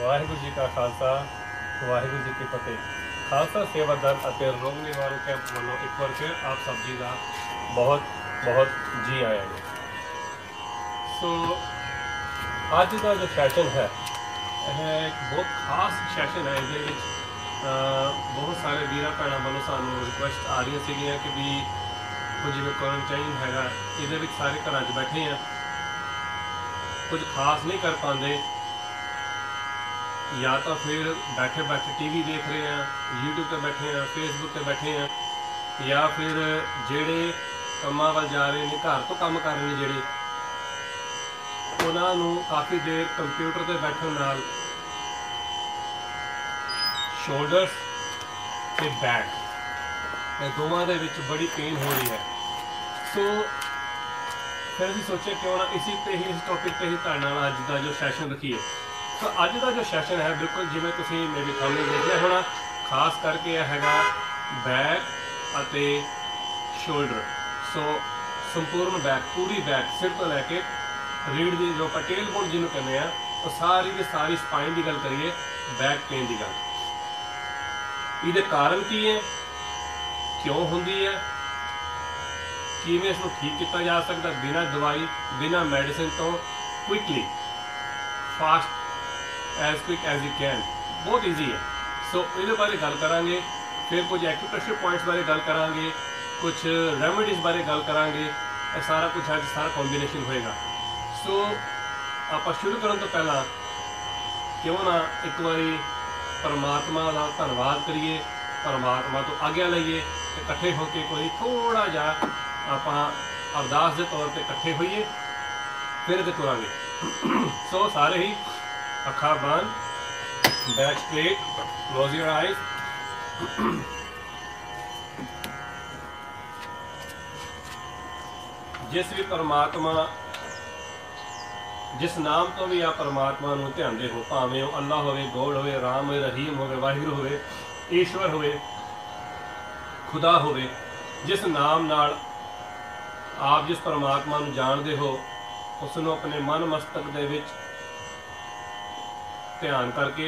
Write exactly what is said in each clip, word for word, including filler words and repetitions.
ਵਾਹਿਗੁਰੂ ਜੀ ਕਾ ਖਾਲਸਾ ਵਾਹਿਗੁਰੂ ਜੀ ਕੀ ਫਤਿਹ। ਖਾਲਸਾ ਸੇਵਾ ਦਲ ਅਤੇ ਰੋਗ ਨਿਵਾਰਨ ਕੈਂਪ ਵੱਲੋਂ ਇੱਕ ਵਾਰ ਫਿਰ ਆਪ ਸਭ ਜੀ ਦਾ ਬਹੁਤ ਬਹੁਤ ਜੀ ਆਇਆ ਜੀ। ਸੋ ਅੱਜ ਦਾ ਜੋ ਸੈਸ਼ਨ ਹੈ ਇਹ ਇੱਕ ਬਹੁਤ ਖਾਸ ਸੈਸ਼ਨ ਹੈ। ਇਹਦੇ ਵਿੱਚ ਬਹੁਤ ਸਾਰੇ ਵੀਰਾਂ ਭੈਣਾਂ ਵੱਲੋਂ ਸਾਨੂੰ ਰਿਕੁਐਸਟ ਆ ਰਹੀਆਂ ਸੀਗੀਆਂ ਕਿ ਵੀ ਕੁਝ ਜਿਵੇਂ ਕੁਆਰੰਟਾਈਨ ਹੈਗਾ, ਇਹਦੇ ਵਿੱਚ ਸਾਰੇ ਘਰਾਂ 'ਚ ਬੈਠੇ ਆ, ਕੁਝ ਖਾਸ ਨਹੀਂ ਕਰ ਪਾਉਂਦੇ, या तो फिर बैठे बैठे टीवी देख रहे हैं, यूट्यूब पे बैठे हैं, फेसबुक पे बैठे हैं, या फिर जेड़े कामां वाल जा रहे हैं, घर तो काम कर रहे हैं, जेड़े उन्होंने काफ़ी देर कंप्यूटर पर बैठने नाल शोल्डर्स ते बैक ये दोवां दे विच बड़ी पेन हो रही है। सो फिर असीं सोचे क्यों ना इसी ते ही इस टॉपिक पर ही तुहाडे नाल अज दा जो सैशन रखीए। तो अज का जो सैशन है बिल्कुल जिवें तुसीं मेरे सामने देखिया होना, खास करके यह हैगा बैक अते शोल्डर। सो संपूर्ण बैक, पूरी बैक सिर तो लैके रीढ़ की जो आप टेल बोन जिन्होंने कहने हैं, तो सारी की सारी स्पाइन की गल करिए, बैक पेन की गल, ये कारण की है, क्यों होंगी है, किवें इसको ठीक किया जा सकता बिना दवाई बिना मेडिसिन तो quickly fast as quick as you can, बहुत ईजी है। सो ये बारे गल करांगे, फिर कुछ एक्यूप्रेशर पॉइंट्स बारे गल करांगे, कुछ रेमेडीज़ बारे गल करांगे, ये सारा कुछ अज सारा कॉम्बीनेशन होएगा। सो आप शुरू करने तो पहला क्यों ना एक बारी परमात्मा का धन्यवाद करिए, परमात्मा तो आग्ञा लईए, इकट्ठे होकर कोई थोड़ा जा आप अरदास के तौर पर इकट्ठे होइए, फिर तो तुरांगे। सो सारे ही अखा बंद, back straight, close your eyes. जिस भी परमात्मा जिस नाम तो भी आप परमात्मा नूं ध्यानदे हो, भावें वो अल्लाह होवे, गॉड होवे, राम होवे, रहीम होवे, वाहिगुरू होवे, ईश्वर होवे, खुदा होवे, जिस नाम नाल आप जिस परमात्मा नूं जाणदे हो उसनूं अपने मन मस्तक दे विच ध्यान करके,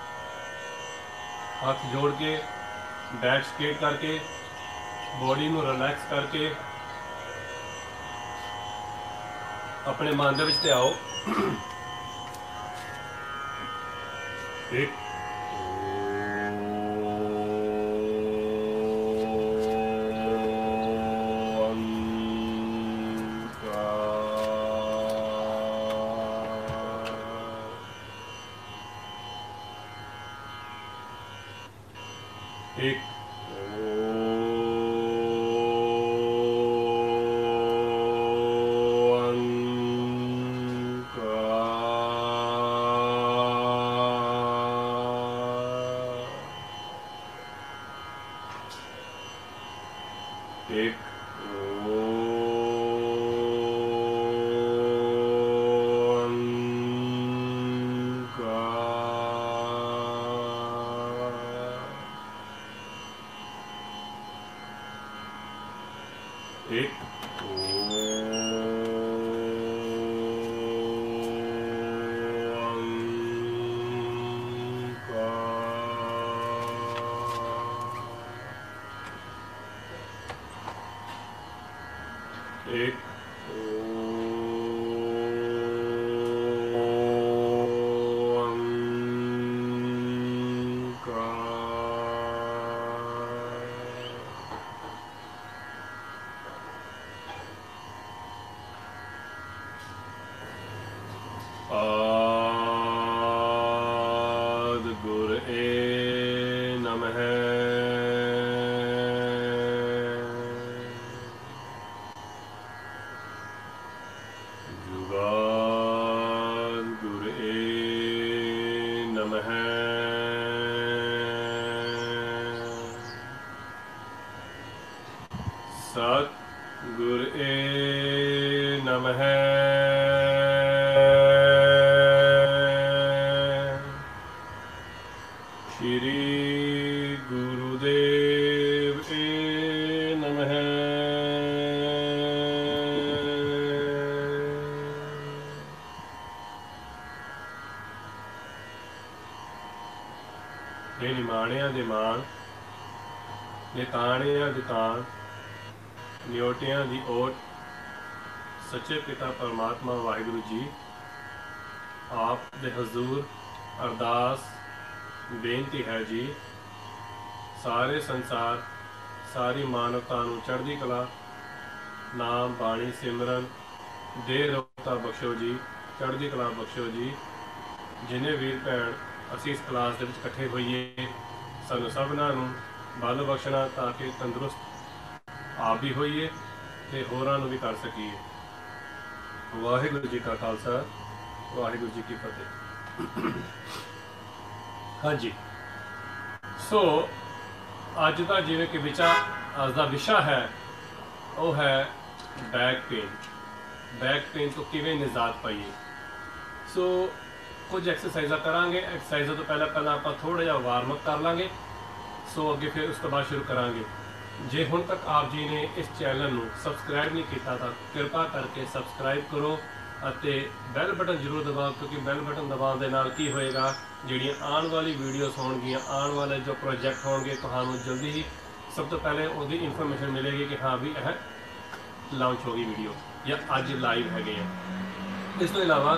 हाथ जोड़ के, बैक स्ट्रेट करके, बॉडी नूं रिलैक्स करके अपने मन दे विच ते आओ। एक एक एक एक एक आद गुर ए नमः। जुगाद गुर ए नमः। सत गुर ए नमः। ਦੇ ਮਾਣ, ਨਿਤਾਣਿਆਂ ਦੀ ਤਾਣ, ਨਿਓਟਿਆਂ ਦੀ ਓਟ, ਸੱਚੇ ਪਿਤਾ ਪਰਮਾਤਮਾ ਵਾਹਿਗੁਰੂ ਜੀ ਆਪ ਦੇ ਹਜ਼ੂਰ ਅਰਦਾਸ ਬੇਨਤੀ ਹੈ ਜੀ, ਸਾਰੇ ਸੰਸਾਰ ਸਾਰੀ ਮਾਨਵਤਾ ਨੂੰ ਚੜ੍ਹਦੀ ਕਲਾ, ਨਾਮ ਬਾਣੀ ਸਿਮਰਨ ਦੇ ਰੋਤਾ ਬਖਸ਼ੋ ਜੀ, ਚੜ੍ਹਦੀ ਕਲਾ ਬਖਸ਼ੋ ਜੀ। ਜਿਨੇ ਵੀਰ ਭੈਣ ਅਸੀਂ ਇਸ ਕਲਾਸ ਦੇ ਵਿੱਚ ਇਕੱਠੇ ਹੋਈਏ, ਸਾਨੂੰ ਸਭਨਾਂ ਨੂੰ ਬਲ ਬਖਸ਼ਣਾ ਤਾਂ ਕਿ ਤੰਦਰੁਸਤ ਆਪ ਵੀ ਹੋਈਏ ਤੇ ਹੋਰਾਂ ਨੂੰ ਵੀ ਕਰ ਸਕੀਏ। ਵਾਹਿਗੁਰੂ ਜੀ ਕਾ ਖਾਲਸਾ, ਵਾਹਿਗੁਰੂ ਜੀ ਕੀ ਫਤਿਹ। ਹਾਂਜੀ, ਸੋ ਅੱਜ ਦਾ ਜਿਵੇਂ ਕਿ ਵਿਚਾ ਅੱਜ ਦਾ ਵਿਸ਼ਾ ਹੈ ਉਹ ਹੈ ਬੈਕ ਪੇਨ। ਬੈਕ ਪੇਨ ਤੋਂ ਕਿਵੇਂ ਨਿਜਾਤ ਪਾਈਏ। ਸੋ ਕੁਝ ਐਕਸਰਸਾਈਜ਼ਾਂ ਕਰਾਂਗੇ। ਐਕਸਰਸਾਈਜ਼ਾਂ ਤੋਂ ਪਹਿਲਾਂ ਪਹਿਲਾਂ ਆਪਾਂ ਥੋੜ੍ਹਾ ਜਿਹਾ ਵਾਰਮ ਅਪ ਕਰ ਲਾਂਗੇ। ਸੋ ਅੱਗੇ ਫਿਰ ਉਸ ਤੋਂ ਬਾਅਦ ਸ਼ੁਰੂ ਕਰਾਂਗੇ। ਜੇ ਹੁਣ ਤੱਕ ਆਪ ਜੀ ਨੇ ਇਸ ਚੈਨਲ ਨੂੰ ਸਬਸਕ੍ਰਾਈਬ ਨਹੀਂ ਕੀਤਾ ਤਾਂ ਕਿਰਪਾ ਕਰਕੇ ਸਬਸਕ੍ਰਾਈਬ ਕਰੋ ਅਤੇ ਬੈਲ ਬਟਨ ਜ਼ਰੂਰ ਦਬਾਓ, ਕਿਉਂਕਿ ਬੈਲ ਬਟਨ ਦਬਾਉਣ ਦੇ ਨਾਲ ਕੀ ਹੋਏਗਾ, ਜਿਹੜੀਆਂ ਆਉਣ ਵਾਲੀ ਵੀਡੀਓਜ਼ ਹੋਣਗੀਆਂ, ਆਉਣ ਵਾਲੇ ਜੋ ਪ੍ਰੋਜੈਕਟ ਹੋਣਗੇ, ਤੁਹਾਨੂੰ ਜਲਦੀ ਹੀ ਸਭ ਤੋਂ ਪਹਿਲੇ ਉਹਦੀ ਇਨਫੋਰਮੇਸ਼ਨ ਮਿਲੇਗੀ ਕਿ ਹਾਂ ਵੀ ਇਹ ਲਾਂਚ ਹੋ ਗਈ ਵੀਡੀਓ ਜਾਂ ਅੱਜ ਲਾਈਵ ਹੈਗੇ ਆ। ਇਸ ਤੋਂ ਇਲਾਵਾ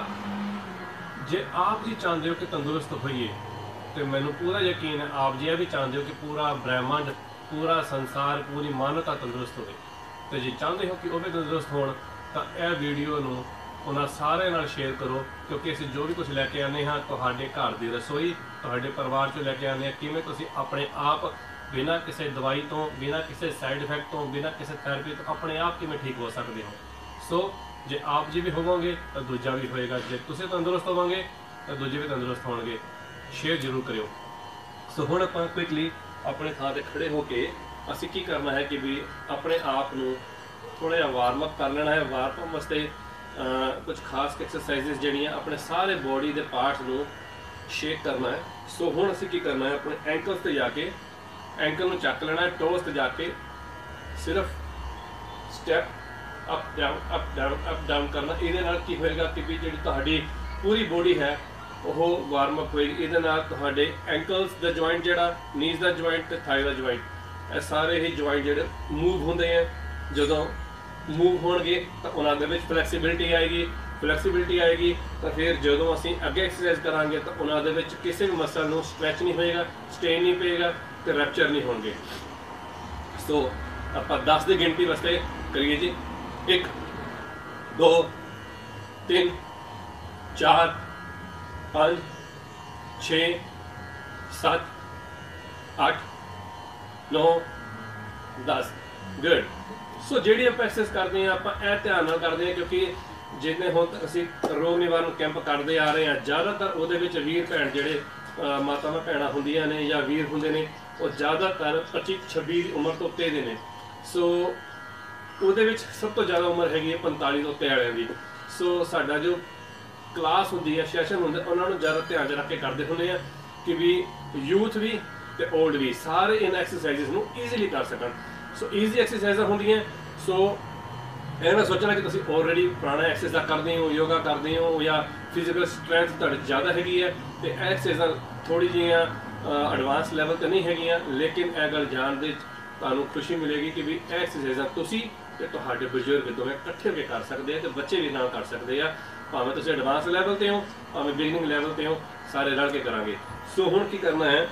ਜੇ ਆਪ ਜੀ ਚਾਹੁੰਦੇ ਹੋ ਕਿ ਤੰਦਰੁਸਤ ਹੋਈਏ, ਤੇ ਮੈਨੂੰ ਪੂਰਾ ਯਕੀਨ ਹੈ ਆਪ ਜੀ ਇਹ ਵੀ ਚਾਹੁੰਦੇ ਹੋ ਕਿ ਪੂਰਾ ਬ੍ਰਹਿਮੰਡ, ਪੂਰਾ ਸੰਸਾਰ, ਪੂਰੀ ਮਾਨਵਤਾ ਤੰਦਰੁਸਤ ਹੋਵੇ, ਤੇ ਜੇ ਚਾਹੁੰਦੇ ਹੋ ਕਿ ਉਹ ਵੀ ਤੰਦਰੁਸਤ ਹੋਣ ਤਾਂ ਇਹ ਵੀਡੀਓ ਨੂੰ ਉਹਨਾਂ ਸਾਰਿਆਂ ਨਾਲ ਸ਼ੇਅਰ ਕਰੋ, ਕਿਉਂਕਿ ਅਸੀਂ ਜੋ ਵੀ ਕੁਝ ਲੈ ਕੇ ਆਉਂਦੇ ਹਾਂ ਤੁਹਾਡੇ ਘਰ ਦੀ ਰਸੋਈ, ਤੁਹਾਡੇ ਪਰਿਵਾਰ 'ਚੋਂ ਲੈ ਕੇ ਆਉਂਦੇ ਹਾਂ, ਕਿਵੇਂ ਤੁਸੀਂ ਆਪਣੇ ਆਪ ਬਿਨਾਂ ਕਿਸੇ ਦਵਾਈ ਤੋਂ, ਬਿਨਾਂ ਕਿਸੇ ਸਾਈਡ ਇਫੈਕਟ ਤੋਂ, ਬਿਨਾਂ ਕਿਸੇ ਥੈਰੇਪੀ ਤੋਂ ਆਪਣੇ ਆਪ ਕਿਵੇਂ ਠੀਕ ਹੋ ਸਕਦੇ ਹੋ। ਸੋ ਜੇ ਆਪ ਜੀ ਵੀ ਹੋਵੋਗੇ ਤਾਂ ਦੂਜਾ ਵੀ ਹੋਏਗਾ, ਜੇ ਤੁਸੀਂ ਤੰਦਰੁਸਤ ਹੋਵੋਗੇ ਤਾਂ ਦੂਜੇ ਵੀ ਤੰਦਰੁਸਤ ਹੋਣਗੇ। ਸ਼ੇਅਰ ਜ਼ਰੂਰ ਕਰਿਓ। ਸੋ ਹੁਣ ਆਪਾਂ ਕੁਇਕਲੀ ਆਪਣੇ ਥਾਂ 'ਤੇ ਖੜੇ ਹੋ ਕੇ ਅਸੀਂ ਕੀ ਕਰਨਾ ਹੈ ਕਿ ਵੀ ਆਪਣੇ ਆਪ ਨੂੰ ਥੋੜ੍ਹਾ ਜਿਹਾ ਵਾਰਮ ਅਪ ਕਰ ਲੈਣਾ ਹੈ। ਵਾਰਮ ਅਪ ਵਾਸਤੇ ਕੁਝ ਖਾਸ ਐਕਸਰਸਾਈਜ਼ਸ ਜਿਹੜੀਆਂ ਆਪਣੇ ਸਾਰੇ ਬੋਡੀ ਦੇ ਪਾਰਟਸ ਨੂੰ ਸ਼ੇਕ ਕਰਨਾ ਹੈ। ਸੋ ਹੁਣ ਅਸੀਂ ਕੀ ਕਰਨਾ ਹੈ, ਆਪਣੇ ਐਂਕਲਸ 'ਤੇ ਜਾ ਕੇ ਐਂਕਲ ਨੂੰ ਚੱਕ ਲੈਣਾ ਹੈ, ਟੋਸ 'ਤੇ ਜਾ ਕੇ ਸਿਰਫ step up down up down up down ਕਰਨਾ। ਇਹਦੇ ਨਾਲ ਕੀ ਹੋਏਗਾ ਕਿ ਵੀ ਜਿਹੜੀ ਤੁਹਾਡੀ ਪੂਰੀ ਬੋਡੀ ਹੈ ਉਹ ਵਾਰਮ ਅਪ ਹੋਏਗੀ। ਇਹਦੇ ਨਾਲ ਤੁਹਾਡੇ ਐਂਕਲਸ ਦਾ ਜੁਆਇੰਟ, ਜਿਹੜਾ ਨੀਜ਼ ਦਾ ਜੁਆਇੰਟ ਤੇ ਥਾਈ ਦਾ ਜੁਆਇੰਟ, ਇਹ ਸਾਰੇ ਹੀ ਜੁਆਇੰਟ ਜਿਹੜੇ ਮੂਵ ਹੁੰਦੇ ਆ, ਜਦੋਂ ਮੂਵ ਹੋਣਗੇ ਤਾਂ ਉਹਨਾਂ ਦੇ ਵਿੱਚ ਫਲੈਕਸੀਬਿਲਿਟੀ ਆਏਗੀ। ਫਲੈਕਸੀਬਿਲਿਟੀ ਆਏਗੀ ਤਾਂ ਫਿਰ ਜਦੋਂ ਅਸੀਂ ਅੱਗੇ ਐਕਸਰਸਾਈਜ਼ ਕਰਾਂਗੇ ਤਾਂ ਉਹਨਾਂ ਦੇ ਵਿੱਚ ਕਿਸੇ ਵੀ ਮਸਲ ਨੂੰ ਸਟ੍ਰੈਚ ਨਹੀਂ ਹੋਏਗਾ, ਸਟ੍ਰੇਨ ਨਹੀਂ ਪਏਗਾ ਤੇ ਰੈਪਚਰ ਨਹੀਂ ਹੋਣਗੇ। ਸੋ ਆਪਾਂ ਦਸ ਦੀ ਗਿਣਤੀ ਵਾਸਤੇ ਕਰੀਏ ਜੀ। ਇੱਕ, ਦੋ, ਤਿੰਨ, ਚਾਰ, ਪੰਜ, ਛੇ, ਸੱਤ, ਅੱਠ, ਨੌ, ਦਸ। ਗੁੱਡ। ਸੋ ਜਿਹੜੀ ਆਪਾਂ ਐਕਸਰਸਾਈਜ਼ ਕਰਦੇ ਹਾਂ ਆਪਾਂ ਇਹ ਧਿਆਨ ਨਾਲ ਕਰਦੇ ਹਾਂ, ਕਿਉਂਕਿ ਜਿੰਨੇ ਹੁਣ ਤੱਕ ਅਸੀਂ ਰੋਗ ਨਿਵਾਰਨ ਕੈਂਪ ਕਰਦੇ ਆ ਰਹੇ ਹਾਂ, ਜ਼ਿਆਦਾਤਰ ਉਹਦੇ ਵਿੱਚ ਵੀਰ ਭੈਣ ਜਿਹੜੇ ਮਾਤਾਵਾਂ ਭੈਣਾਂ ਹੁੰਦੀਆਂ ਨੇ ਜਾਂ ਵੀਰ ਹੁੰਦੇ ਨੇ, ਉਹ ਜ਼ਿਆਦਾਤਰ ਪੱਚੀ ਛੱਬੀ ਦੀ ਉਮਰ ਤੋਂ ਉੱਤੇ ਦੇ ਨੇ। ਸੋ ਉਹਦੇ ਵਿੱਚ ਸਭ ਤੋਂ ਜ਼ਿਆਦਾ ਉਮਰ ਹੈਗੀ ਹੈ ਪੰਤਾਲੀ ਤੋਂ ਉੱਤੇ ਵਾਲਿਆਂ ਦੀ। ਸੋ ਸਾਡਾ ਜੋ ਕਲਾਸ ਹੁੰਦੀ ਹੈ, ਸੈਸ਼ਨ ਹੁੰਦਾ, ਉਹਨਾਂ ਨੂੰ ਜ਼ਿਆਦਾ ਧਿਆਨ 'ਚ ਰੱਖ ਕੇ ਕਰਦੇ ਹੁੰਦੇ ਆ ਕਿ ਵੀ ਯੂਥ ਵੀ ਤੇ ਓਲਡ ਵੀ ਸਾਰੇ ਇਹਨਾਂ ਐਕਸਰਸਾਈਜ਼ਸ ਨੂੰ ਈਜ਼ੀਲੀ ਕਰ ਸਕਣ। ਸੋ ਈਜ਼ੀ ਐਕਸਰਸਾਈਜ਼ਾਂ ਹੁੰਦੀਆਂ। ਸੋ ਇਹ ਨਾ ਸੋਚਣਾ ਕਿ ਤੁਸੀਂ ਆਲਰੇਡੀ ਪੁਰਾਣਾ ਐਕਸਰਸਾਈਜ਼ਾਂ ਕਰਦੇ ਹੋ, ਯੋਗਾ ਕਰਦੇ ਹੋ ਜਾਂ ਫਿਜ਼ੀਕਲ ਸਟਰੈਂਥ ਤੁਹਾਡੀ ਜ਼ਿਆਦਾ ਹੈਗੀ ਹੈ ਤੇ ਇਹ ਐਕਸਰਸਾਈਜ਼ਾਂ ਥੋੜ੍ਹੀ ਜਿਹੀਆਂ ਐਡਵਾਂਸ ਲੈਵਲ 'ਤੇ ਨਹੀਂ ਹੈਗੀਆਂ, ਲੇਕਿਨ ਇਹ ਗੱਲ ਜਾਣਦੇ ਤੁਹਾਨੂੰ ਖੁਸ਼ੀ ਮਿਲੇਗੀ ਕਿ ਵੀ ਇਹ ਐਕਸਰਸਾਈਜ਼ਾਂ ਤੁਸੀਂ ਤੇ ਤੁਹਾਡੇ ਬਜ਼ੁਰਗ ਦੋਵੇਂ ਇਕੱਠੇ ਹੋ ਕੇ ਕਰ ਸਕਦੇ ਆ ਤੇ ਬੱਚੇ ਵੀ ਨਾਲ ਕਰ ਸਕਦੇ ਆ। ਭਾਵੇਂ ਤੁਸੀਂ ਐਡਵਾਂਸ ਲੈਵਲ 'ਤੇ ਹੋ, ਭਾਵੇਂ ਬਿਗਨਿੰਗ ਲੈਵਲ 'ਤੇ ਹੋ, ਸਾਰੇ ਰਲ ਕੇ ਕਰਾਂਗੇ। ਸੋ ਹੁਣ ਕੀ ਕਰਨਾ ਹੈ,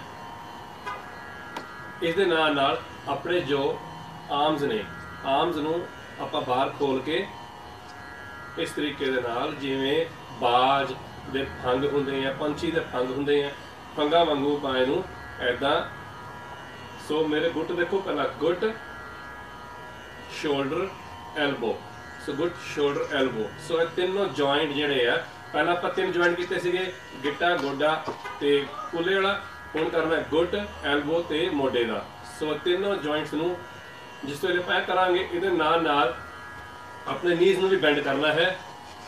ਇਸ ਦੇ ਨਾਲ ਨਾਲ ਆਪਣੇ ਜੋ ਆਰਮਸ ਨੇ, ਆਰਮਸ ਨੂੰ ਆਪਾਂ ਬਾਹਰ ਖੋਲ ਕੇ ਇਸ ਤਰੀਕੇ ਦੇ ਨਾਲ, ਜਿਵੇਂ ਬਾਜ ਦੇ ਫੰਗ ਹੁੰਦੇ ਆ, ਪੰਛੀ ਦੇ ਫੰਗ ਹੁੰਦੇ ਆ, ਫੰਗਾ ਵਾਂਗੂ ਆਪਾਂ ਇਹਨੂੰ ਐਦਾਂ। ਸੋ ਮੇਰੇ ਗੁੱਟ ਦੇਖੋ, ਪਹਿਲਾਂ ਗੁੱਟ, ਸ਼ੋਲਡਰ, ਐਲਬੋ। ਸੋ ਗੁੱਟ, ਸ਼ੋਲਡਰ, ਐਲਬੋ। ਸੋ ਇਹ ਤਿੰਨੋਂ ਜੁਆਇੰਟ ਜਿਹੜੇ ਆ, ਪਹਿਲਾਂ ਆਪਾਂ ਤਿੰਨ ਜੁਆਇੰਟ ਕੀਤੇ ਸੀਗੇ, ਗਿੱਟਾ, ਗੋਡਾ ਤੇ ਕੁੱਲੇ ਵਾਲਾ। ਹੁਣ ਕਰਨਾ ਗੁੱਟ, ਐਲਬੋ ਤੇ ਮੋਢੇ ਦਾ। ਸੋ ਤਿੰਨੋਂ ਜੁਆਇੰਟਸ ਨੂੰ ਜਿਸ ਵੇਲੇ ਆਪਾਂ ਕਰਾਂਗੇ, ਇਹਦੇ ਨਾਲ ਨਾਲ ਆਪਣੇ ਨੀਜ਼ ਨੂੰ ਵੀ ਬੈਂਡ ਕਰਨਾ ਹੈ।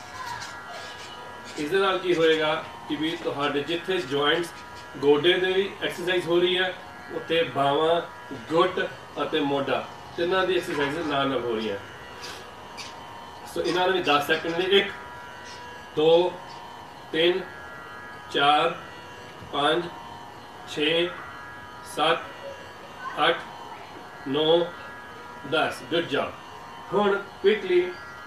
ਇਸ ਦੇ ਨਾਲ ਕੀ ਹੋਏਗਾ ਕਿ ਵੀ ਤੁਹਾਡੇ ਜਿੱਥੇ ਜੁਆਇੰਟਸ, ਗੋਡੇ ਦੇ ਵੀ ਐਕਸਰਸਾਈਜ਼ ਹੋ ਰਹੀ ਹੈ, ਉੱਥੇ ਬਾਹਾਂ, ਗੁੱਟ ਅਤੇ ਮੋਢਾ ਤਿੰਨਾਂ ਦੀ ਐਕਸਰਸਾਈਜ਼ ਨਾਲ ਨਾਲ ਹੋ ਰਹੀ ਹੈ। ਸੋ ਇਹਨਾਂ ਨੂੰ ਵੀ ਦਸ ਸੈਕਿੰਡ ਲਈ ਇੱਕ, ਦੋ, ਤਿੰਨ, ਚਾਰ, ਪੰਜ, ਛੇ, सत्त अठ नौ दस। Good job. हुण क्विकली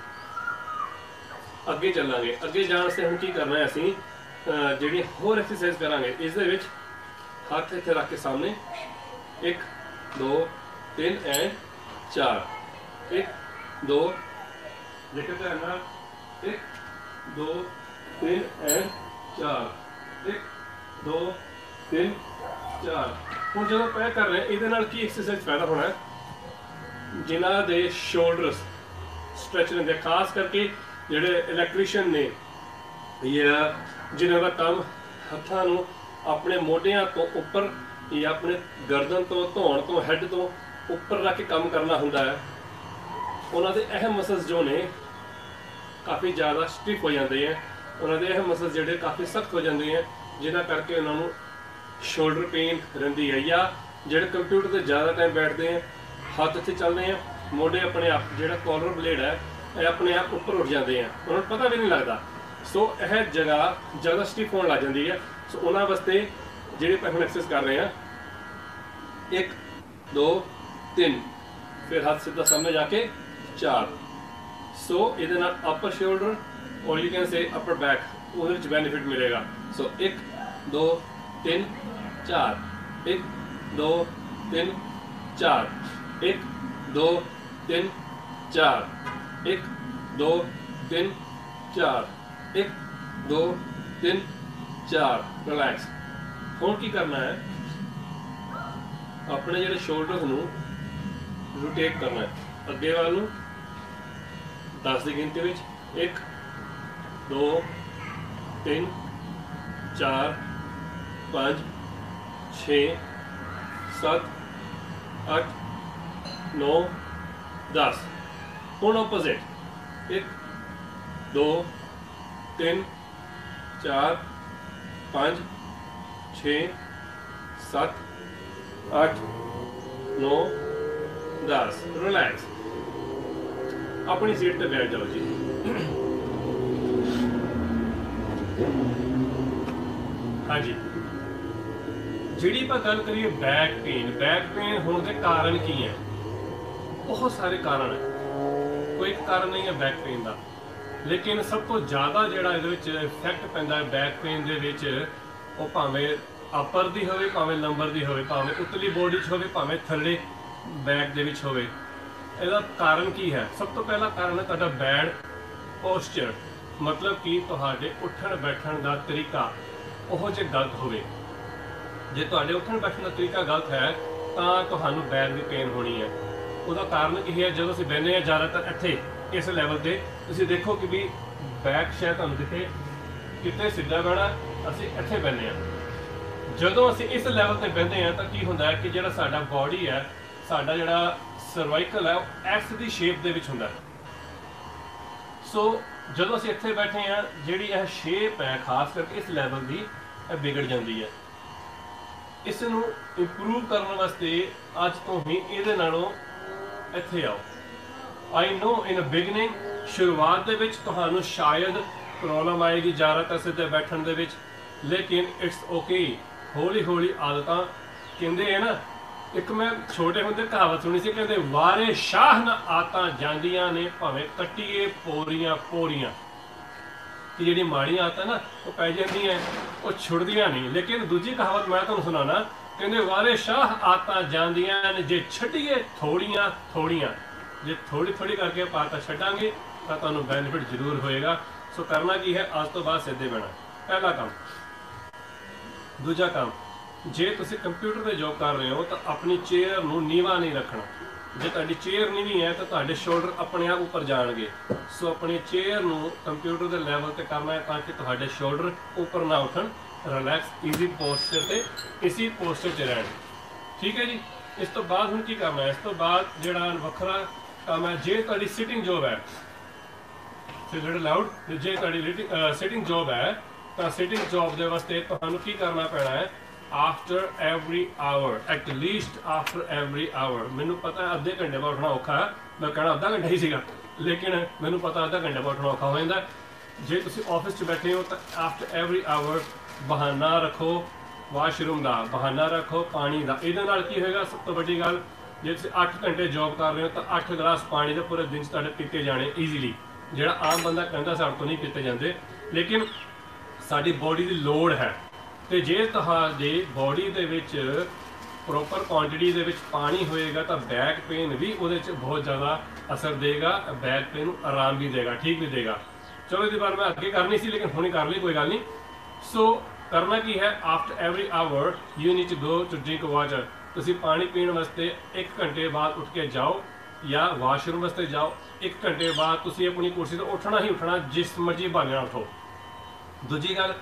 अगे चलांगे। अगे जाने से हुण की करना है असीं जिहड़ी होर एक्सरसाइज करांगे इस दे विच हत्थ इत्थे रख के सामने एक दो तीन एंड चार। एक दो देखो ध्यान नाल एक दो तीन एंड चार। एक दो तीन चार। हुण जदों पैर कर रहे हैं इहदे नाल की एक्सरसाइज पैदा होना है जिन्हां दे शोल्डर्स स्ट्रैच होंदे खास करके जिहड़े इलैक्ट्रीशियन ने या जिन्हां दा काम हत्थां नूं अपने मोढियां तो उपर या अपने गर्दन तो धौण तो हैड तो उपर रख के काम करना हुंदा है उन्हां दे अहम मसल्स जो ने काफ़ी ज़्यादा स्टिफ हो जाते हैं। उन्हां दे अहम मसल्स जिहड़े काफ़ी सख्त हो जाते हैं जिन्हां करके उन्हां नूं शोल्डर पेन रहिंदी है। या जिहड़े कंप्यूटर ते ज़्यादा टाइम बैठते हैं हत्थ इत्थे चलते हैं मोढे अपने आप जिहड़ा कॉलर ब्लेड है ये अपने आप उपर उठ जाते हैं उन्होंने पता भी नहीं लगता। सो यह जगह ज़्यादा स्टिफ होने लग जाती है। सो उन्होंने वास्ते जिहड़े हम एक्सरसाइज कर रहे हैं एक दो तीन फिर हाथ सीधा सामने जाके चार। सो ये अपर शोल्डर और you can say upper back वो बेनिफिट मिलेगा। सो एक दो तीन चार। एक दो तीन चार। एक दो तीन चार। एक दो तीन चार। एक दो तीन चार। रिलैक्स। हुण की करना है अपने जिहड़े शोल्डर्स नूं रोटेट करना है अगे वाल नूं दस की गिनती विच एक दो तीन चार पाँच छे सत्त अठ नौ दस। हुण ऑपोजिट एक दो तीन चार पाँच छे सत्त अठ नौ दस। रिलैक्स। अपनी सीट पे बैठ जाओ जी। हाँ जी जिहड़ी आपां गल करिए बैक पेन बैक पेन होने के कारण की है बहुत सारे कारण है कोई एक कारण नहीं है बैक पेन का लेकिन सब तो ज़्यादा जिहड़ा इहदे विच इफैक्ट पैंदा है बैक पेन दे विच वो भावें अपर दी होवे भावें लंबर दी होवे भावें उतली बॉडी च होवे भावें थल्ले बैक दे विच होवे। ਇਹਦਾ ਕਾਰਨ ਕੀ ਹੈ? ਸਭ ਤੋਂ ਪਹਿਲਾ ਕਾਰਨ ਹੈ ਤੁਹਾਡਾ ਬੈਡ ਪੋਸਚਰ मतलब कि ਤੁਹਾਡੇ ਉੱਠਣ ਬੈਠਣ ਦਾ ਤਰੀਕਾ ਉਹ ਜੇ ਗਲਤ ਹੋਵੇ। ਜੇ ਤੁਹਾਡੇ ਉੱਠਣ ਬੈਠਣ ਦਾ ਤਰੀਕਾ ਗਲਤ ਹੈ ਤਾਂ ਤੁਹਾਨੂੰ ਬੈਕ ਦੀ ਪੇਨ ਹੋਣੀ ਹੈ। ਉਹਦਾ ਕਾਰਨ ਕੀ ਹੈ? ਜਦੋਂ ਅਸੀਂ ਬਹਿੰਦੇ ਹਾਂ ਜ਼ਿਆਦਾਤਰ ਇੱਥੇ ਇਸ ਲੈਵਲ ਤੇ ਤੁਸੀਂ ਦੇਖੋ ਕਿ ਵੀ ਬੈਕ ਸ਼ਾਇਦ ਤੁਹਾਨੂੰ ਦਿਖੇ ਕਿਤੇ ਸਿੱਧਾ ਬਹਿਣਾ ਅਸੀਂ ਇੱਥੇ ਬਹਿੰਦੇ ਹਾਂ। ਜਦੋਂ ਅਸੀਂ ਇਸ ਲੈਵਲ ਤੇ ਬਹਿੰਦੇ ਹਾਂ ਤਾਂ ਕੀ ਹੁੰਦਾ ਹੈ ਕਿ ਜਿਹੜਾ ਸਾਡਾ ਬੋਡੀ ਹੈ ਸਾਡਾ ਜਿਹੜਾ ਸਰਵਾਈਕਲ ਹੈ ਉਹ ਐਸ ਦੀ ਸ਼ੇਪ ਦੇ ਵਿੱਚ ਹੁੰਦਾ ਹੈ। ਸੋ ਜਦੋਂ ਅਸੀਂ ਇੱਥੇ ਬੈਠੇ ਹਾਂ ਜਿਹੜੀ ਇਹ ਸ਼ੇਪ ਹੈ ਖਾਸ ਕਰਕੇ ਇਸ ਲੈਵਲ ਦੀ ਇਹ ਵਿਗੜ ਜਾਂਦੀ ਹੈ। ਇਸ ਨੂੰ ਇੰਪਰੂਵ ਕਰਨ ਵਾਸਤੇ ਅੱਜ ਤੋਂ ਹੀ ਇਹਦੇ ਨਾਲੋਂ ਇੱਥੇ ਆਓ। ਆਈ ਨੋ ਇਨ ਅ ਬਿਗਨਿੰਗ ਸ਼ੁਰੂਆਤ ਦੇ ਵਿੱਚ ਤੁਹਾਨੂੰ ਸ਼ਾਇਦ ਪ੍ਰੋਬਲਮ ਆਏਗੀ ਜ਼ਿਆਦਾਤਰ ਸਿੱਧੇ ਬੈਠਣ ਦੇ ਵਿੱਚ ਲੇਕਿਨ ਇਟਸ ਓਕੇ। ਹੌਲੀ ਹੌਲੀ ਆਦਤਾਂ ਕਹਿੰਦੇ ਹੈ ਨਾ ਇੱਕ ਮੈਂ ਛੋਟੇ ਹੁੰਦੇ ਕਹਾਵਤ ਸੁਣੀ ਸੀ ਕਹਿੰਦੇ ਵਾਰੇ ਸ਼ਾਹ ਨਾ ਆਦਤਾਂ ਜਾਂਦੀਆਂ ਨੇ ਭਾਵੇਂ ਕੱਟੀਏ ਪੋਰੀਆਂ ਪੋਰੀਆਂ ਕਿ ਜਿਹੜੀ ਮਾੜੀਆਂ ਆਦਤਾਂ ਨਾ ਉਹ ਪੈ ਜਾਂਦੀਆਂ ਉਹ ਛੁੱਟਦੀਆਂ ਨਹੀਂ। ਲੇਕਿਨ ਦੂਜੀ ਕਹਾਵਤ ਮੈਂ ਤੁਹਾਨੂੰ ਸੁਣਾਉਣਾ ਕਹਿੰਦੇ ਵਾਰੇ ਸ਼ਾਹ ਆਦਤਾਂ ਜਾਂਦੀਆਂ ਨੇ ਜੇ ਛੱਡੀਏ ਥੋੜੀਆਂ ਥੋੜੀਆਂ ਜੇ ਥੋੜੀ ਥੋੜੀ ਕਰਕੇ ਆਪਾਂ ਆਦਤਾਂ ਛੱਡਾਂਗੇ ਤਾਂ ਤੁਹਾਨੂੰ ਬੈਨੀਫਿਟ ਜ਼ਰੂਰ ਹੋਏਗਾ। ਸੋ ਕਰਨਾ ਕੀ ਹੈ ਅੱਜ ਤੋਂ ਬਾਅਦ ਸਿੱਧੇ ਬਹਿਣਾ ਪਹਿਲਾ ਕੰਮ। ਦੂਜਾ ਕੰਮ ਜੇ ਤੁਸੀਂ ਕੰਪਿਊਟਰ ਤੇ ਜੋਬ ਕਰ ਰਹੇ ਹੋ ਤਾਂ ਆਪਣੀ ਚੇਅਰ ਨੂੰ ਨੀਵਾ ਨਹੀਂ ਰੱਖਣਾ। ਜੇ ਤੁਹਾਡੀ ਚੇਅਰ ਨੀਵੀਂ ਹੈ ਤਾਂ ਤੁਹਾਡੇ ਸ਼ੋਲਡਰ ਆਪਣੇ ਆਪ ਉੱਪਰ ਜਾਣਗੇ। ਸੋ ਆਪਣੀ ਚੇਅਰ ਨੂੰ ਕੰਪਿਊਟਰ ਦੇ ਲੈਵਲ ਤੇ ਕਰਨਾ ਹੈ ਤਾਂ ਕਿ ਤੁਹਾਡੇ ਸ਼ੋਲਡਰ ਉੱਪਰ ਨਾ ਉੱਠਣ। ਰਿਲੈਕਸ ਈਜ਼ੀ ਪੋਸਚਰ ਤੇ ਇਸੀ ਪੋਸਚਰ 'ਚ ਰਹਿਣ। ਠੀਕ ਹੈ ਜੀ। ਇਸ ਤੋਂ ਬਾਅਦ ਹੁਣ ਕੀ ਕਰਨਾ ਹੈ? ਇਸ ਤੋਂ ਬਾਅਦ ਜਿਹੜਾ ਵੱਖਰਾ ਕੰਮ ਹੈ ਜੇ ਤੁਹਾਡੀ ਸਿਟਿੰਗ ਜੋਬ ਹੈ ਫਿਰ ਜਿਹੜਾ ਲਾਊਡ ਜੇ ਤੁਹਾਡੀ ਸਿਟਿੰਗ ਜੋਬ ਹੈ ਤਾਂ ਸਿਟਿੰਗ ਜੋਬ ਦੇ ਵਾਸਤੇ ਤੁਹਾਨੂੰ ਕੀ ਕਰਨਾ ਪੈਣਾ ਹੈ? After every hour at least after every hour मैनू पता है अद्धे घंटे बाद उठना औखा है मैं कहना अद्धा घंटा ही सीगा लेकिन मैनू पता अद्धा घंटे बाद उठना औखा हो जाता है। जे तुसीं ऑफिस च बैठे हो तो आफ्टर एवरी आवर बहाना रखो ਵਾਸ਼ਰੂਮ ਦਾ ਬਹਾਨਾ ਰੱਖੋ, ਪਾਣੀ ਦਾ। ਇਹਦੇ ਨਾਲ ਕੀ ਹੋਏਗਾ, ਸਭ ਤੋਂ ਵੱਡੀ ਗੱਲ, ਜੇ ਤੁਸੀਂ ਅੱਠ ਘੰਟੇ ਜੌਬ ਕਰ ਰਹੇ ਹੋ ਤਾਂ ਅੱਠ ਗਲਾਸ ਪਾਣੀ ਦੇ ਪੂਰੇ ਦਿਨ 'ਚ ਤੁਹਾਡੇ ਪੀਤੇ ਜਾਣੇ ਈਜ਼ੀਲੀ, ਜਿਹੜਾ ਆਮ ਬੰਦਾ ਕਹਿੰਦਾ ਸਾਡੇ ਤੋਂ ਨਹੀਂ ਪੀਤੇ ਜਾਂਦੇ, ਲੇਕਿਨ ਸਾਡੀ ਬੋਡੀ ਦੀ ਲੋੜ ਹੈ। ਤੇ ਜੇ ਤੁਹਾਡੀ ਬੋਡੀ ਦੇ ਵਿੱਚ ਪ੍ਰੋਪਰ ਕੁਆਂਟੀਟੀ ਦੇ ਵਿੱਚ ਪਾਣੀ ਹੋਏਗਾ ਤਾਂ ਬੈਕ ਪੇਨ ਵੀ ਉਹਦੇ 'ਚ ਬਹੁਤ ਜ਼ਿਆਦਾ ਅਸਰ ਦੇਗਾ, ਬੈਕ ਪੇਨ ਨੂੰ ਆਰਾਮ ਵੀ ਦੇਗਾ, ਠੀਕ ਵੀ ਦੇਗਾ। ਚਲੋ ਇਹਦੀ ਬਾਰ ਮੈਂ ਅੱਗੇ ਕਰਨੀ ਸੀ ਲੇਕਿਨ ਹੁਣੇ ਕਰ ਲਈ, ਕੋਈ ਗੱਲ ਨਹੀਂ। ਸੋ ਕਰਨਾ ਕੀ ਹੈ, after every hour you need to go to drink water. ਤੁਸੀਂ ਪਾਣੀ ਪੀਣ ਵਾਸਤੇ ਇੱਕ ਘੰਟੇ ਬਾਅਦ ਉੱਠ ਕੇ ਜਾਓ ਜਾਂ ਵਾਸ਼ਰੂਮ ਵਾਸਤੇ ਜਾਓ। ਇੱਕ ਘੰਟੇ ਬਾਅਦ ਤੁਸੀਂ ਆਪਣੀ ਕੁਰਸੀ ਤੋਂ ਉੱਠਣਾ ਹੀ ਉੱਠਣਾ, ਜਿਸ ਮਰਜ਼ੀ ਬਹਾਨੇ ਨਾਲ ਉੱਠੋ। ਦੂਜੀ ਗੱਲ,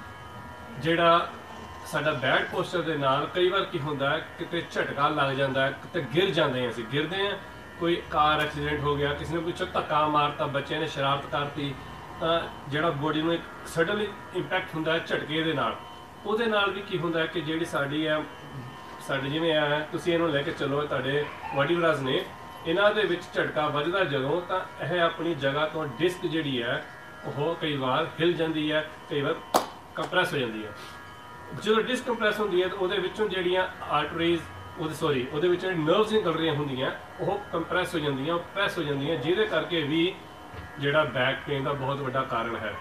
ਜਿਹੜਾ ਸਾਡਾ ਬੈਡ ਪੋਸਚਰ ਦੇ ਨਾਲ ਕਈ ਵਾਰ ਕੀ ਹੁੰਦਾ ਹੈ, ਕਿਤੇ ਝਟਕਾ ਲੱਗ ਜਾਂਦਾ ਹੈ, ਕਿਤੇ ਗਿਰ ਜਾਂਦੇ ਹਾਂ, ਅਸੀਂ ਗਿਰਦੇ ਹਾਂ, ਕੋਈ ਕਾਰ ਐਕਸੀਡੈਂਟ ਹੋ ਗਿਆ, ਕਿਸੇ ਨੇ ਪਿੱਛੋਂ ਧੱਕਾ ਮਾਰਤਾ, ਬੱਚੇ ਨੇ ਸ਼ਰਾਰਤ ਕਰਤੀ, ਤਾਂ ਜਿਹੜਾ ਬੋਡੀ ਨੂੰ ਇੱਕ ਸਡਨਲੀ ਇੰਪੈਕਟ ਹੁੰਦਾ ਹੈ ਝਟਕੇ ਦੇ ਨਾਲ, ਉਹਦੇ ਨਾਲ ਵੀ ਕੀ ਹੁੰਦਾ ਹੈ ਕਿ ਜਿਹੜੀ ਸਾਡੀ ਹੈ ਸਾਡੀ ਜਿਵੇਂ ਹੈ, ਤੁਸੀਂ ਇਹਨੂੰ ਲੈ ਕੇ ਚੱਲੋ, ਤੁਹਾਡੇ ਵਰਟੀਬਰਾਸ ਨੇ, ਇਹਨਾਂ ਦੇ ਵਿੱਚ ਝਟਕਾ ਵੱਜਦਾ ਜਦੋਂ, ਤਾਂ ਇਹ ਆਪਣੀ ਜਗ੍ਹਾ ਤੋਂ ਡਿਸਕ ਜਿਹੜੀ ਹੈ ਉਹ ਕਈ ਵਾਰ ਹਿਲ ਜਾਂਦੀ ਹੈ, ਕਈ ਵਾਰ ਕੰਪਰੈਸ ਹੋ ਜਾਂਦੀ ਹੈ। ਜਦੋਂ ਡਿਸਕੰਪਰੈਸ ਹੁੰਦੀ ਹੈ ਤਾਂ ਉਹਦੇ ਵਿੱਚੋਂ ਜਿਹੜੀਆਂ ਆਰਟਰੀਜ਼ ਉਹਦੇ ਸੋਰੀ ਉਹਦੇ ਵਿੱਚ ਜਿਹੜੀ ਨਰਵਸ ਨਿਕਲ ਰਹੀਆਂ ਹੁੰਦੀਆਂ ਉਹ ਕੰਪਰੈਸ ਹੋ ਜਾਂਦੀਆਂ, ਪ੍ਰੈਸ ਹੋ ਜਾਂਦੀਆਂ, ਜਿਹਦੇ ਕਰਕੇ ਵੀ ਜਿਹੜਾ ਬੈਕ ਪੇਨ ਦਾ ਬਹੁਤ ਵੱਡਾ ਕਾਰਨ ਹੈ।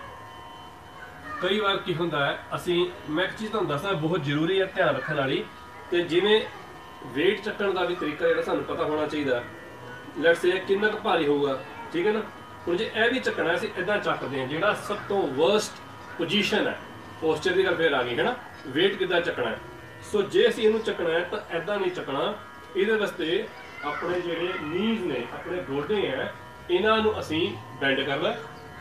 ਕਈ ਵਾਰ ਕੀ ਹੁੰਦਾ ਹੈ, ਅਸੀਂ ਮੈਂ ਇੱਕ ਚੀਜ਼ ਤੁਹਾਨੂੰ ਦੱਸਦਾ ਬਹੁਤ ਜ਼ਰੂਰੀ ਹੈ ਧਿਆਨ ਰੱਖਣ ਵਾਲੀ, ਤੇ ਜਿਵੇਂ ਵੇਟ ਚੱਕਣ ਦਾ ਵੀ ਤਰੀਕਾ ਜਿਹੜਾ ਸਾਨੂੰ ਪਤਾ ਹੋਣਾ ਚਾਹੀਦਾ। ਲੈਟਸ ਸੇ ਕਿੰਨਾ ਕੁ ਭਾਰੀ ਹੋਊਗਾ, ਠੀਕ ਹੈ ਨਾ। ਹੁਣ ਜੇ ਇਹ ਵੀ ਚੱਕਣਾ, ਅਸੀਂ ਇਦਾਂ ਚੱਕਦੇ ਹਾਂ, ਜਿਹੜਾ ਸਭ ਤੋਂ ਵਰਸਟ ਪੋਜੀਸ਼ਨ ਹੈ, ਪੋਸਚਰ ਦੀ ਗੱਲ ਫੇਰ ਆ ਗਈ ਹੈ ਨਾ, ਵੇਟ ਕਿੱਦਾਂ ਚੱਕਣਾ ਹੈ। ਸੋ ਜੇ ਅਸੀਂ ਇਹਨੂੰ ਚੱਕਣਾ ਹੈ ਤਾਂ ਇਦਾਂ ਨਹੀਂ ਚੱਕਣਾ, ਇਹਦੇ ਵਾਸਤੇ ਆਪਣੇ ਜਿਹੜੇ ਨੀਜ਼ ਨੇ, ਆਪਣੇ ਗੋਡੇ ਹੈ, ਇਹਨਾਂ ਨੂੰ ਅਸੀਂ ਬੈਂਡ ਕਰਨਾ।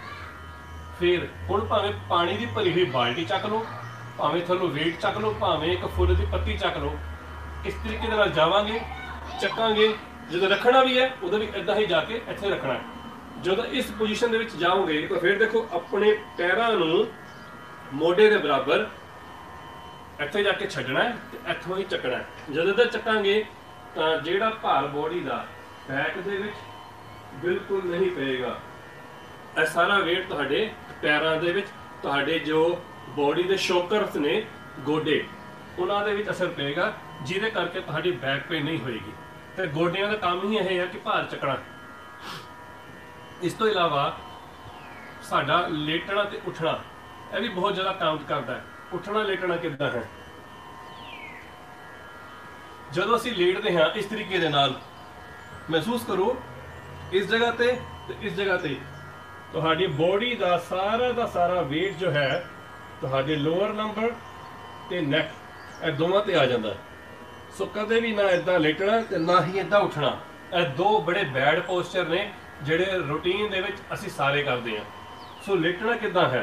ਫਿਰ ਹੁਣ ਭਾਵੇਂ ਪਾਣੀ ਦੀ ਭਰੀ ਹੋਈ ਬਾਲਟੀ ਚੱਕ ਲਓ, ਭਾਵੇਂ ਥੱਲੋਂ ਵੇਟ ਚੱਕ ਲਓ, ਭਾਵੇਂ ਇੱਕ ਫੁੱਲ ਦੀ ਪੱਤੀ ਚੱਕ ਲਓ। ਇਸ ਤਰੀਕੇ ਦੇ ਨਾਲ ਜਾਵਾਂਗੇ, ਚੱਕਾਂਗੇ। ਜਦੋਂ ਰੱਖਣਾ ਵੀ ਹੈ ਉਦੋਂ ਵੀ ਇਦਾਂ ਹੀ ਜਾ ਕੇ ਇੱਥੇ ਰੱਖਣਾ ਹੈ। ਜਦੋਂ ਇਸ ਪੋਜੀਸ਼ਨ ਦੇ ਵਿੱਚ ਜਾਓਗੇ ਤਾਂ ਫਿਰ ਦੇਖੋ ਆਪਣੇ ਪੈਰਾਂ ਨੂੰ ਮੋਢੇ ਦੇ ਬਰਾਬਰ ਇੱਥੇ ਜਾ ਕੇ ਛੱਡਣਾ ਹੈ ਤੇ ਇੱਥੋਂ ਹੀ ਚੱਕਣਾ ਹੈ। ਜਦੋਂ ਤੱਕ ਚੱਕਾਂਗੇ ਤਾਂ ਜਿਹੜਾ ਭਾਰ ਬੋਡੀ ਦਾ ਬੈਕ ਦੇ ਵਿੱਚ ਬਿਲਕੁਲ ਨਹੀਂ ਪਏਗਾ। ਇਹ ਸਾਰਾ ਵੇਟ ਤੁਹਾਡੇ ਪੈਰਾਂ ਦੇ ਵਿੱਚ, ਤੁਹਾਡੇ ਜੋ ਬੋਡੀ ਦੇ ਸ਼ੋਕਰਸ ਨੇ, ਗੋਡੇ, ਉਹਨਾਂ ਦੇ ਵਿੱਚ ਅਸਰ ਪਏਗਾ, ਜਿਹਦੇ ਕਰਕੇ ਤੁਹਾਡੀ ਬੈਕ ਪੇਨ ਨਹੀਂ ਹੋਏਗੀ। ਤੇ ਗੋਡਿਆਂ ਦਾ ਕੰਮ ਹੀ ਇਹ ਹੈ ਕਿ ਭਾਰ ਚੱਕਣਾ। ਇਸ ਤੋਂ ਇਲਾਵਾ ਸਾਡਾ ਲੇਟਣਾ ਤੇ ਉੱਠਣਾ, ਇਹ ਵੀ ਬਹੁਤ ਜ਼ਿਆਦਾ ਕਾਊਂਟ ਕਰਦਾ ਹੈ। ਉੱਠਣਾ ਲੇਟਣਾ ਕਿੱਦਾਂ ਹੈ, ਜਦੋਂ ਅਸੀਂ ਲੇਟਦੇ ਹਾਂ ਇਸ ਤਰੀਕੇ ਦੇ ਨਾਲ ਮਹਿਸੂਸ ਕਰੋ, ਇਸ ਜਗ੍ਹਾ ਤੇ ਤੇ ਇਸ ਜਗ੍ਹਾ ਤੇ ਤੁਹਾਡੀ ਬੋਡੀ ਦਾ ਸਾਰਾ ਦਾ ਸਾਰਾ weight ਜੋ ਹੈ ਤੁਹਾਡੇ ਲੋਅਰ ਨੰਬਰ ਤੇ ਨੈਕ, ਇਹ ਦੋਵਾਂ ਤੇ ਆ ਜਾਂਦਾ। ਸੋ ਕਦੇ ਵੀ ਨਾ ਇਦਾਂ ਲੇਟਣਾ ਤੇ ਨਾ ਹੀ ਇਦਾਂ ਉੱਠਣਾ। ਇਹ ਦੋ ਬੜੇ ਬੈਡ ਪੋਸਚਰ ਨੇ ਜਿਹੜੇ ਰੂਟੀਨ ਦੇ ਵਿੱਚ ਅਸੀਂ ਸਾਰੇ ਕਰਦੇ ਹਾਂ। ਸੋ ਲੇਟਣਾ ਕਿੱਦਾਂ ਹੈ,